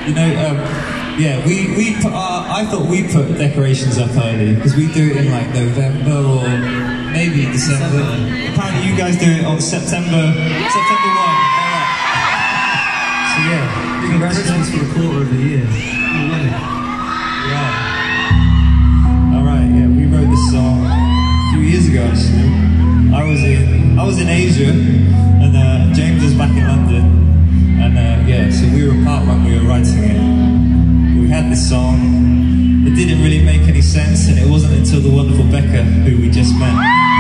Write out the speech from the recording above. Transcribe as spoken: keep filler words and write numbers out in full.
You know, um, yeah, we, we put our, I thought we put decorations up early, because we do it in like November or maybe December. December. Apparently you guys do it on September, September first. Alright. So yeah, congratulations for the quarter of the year. Yeah. Alright, yeah, we wrote this song a few years ago actually. I was in, I was in Asia, and uh, James was back in London. And uh, yeah, so we were apart when we were writing it. We had this song, it didn't really make any sense, and it wasn't until the wonderful Becca, who we just met,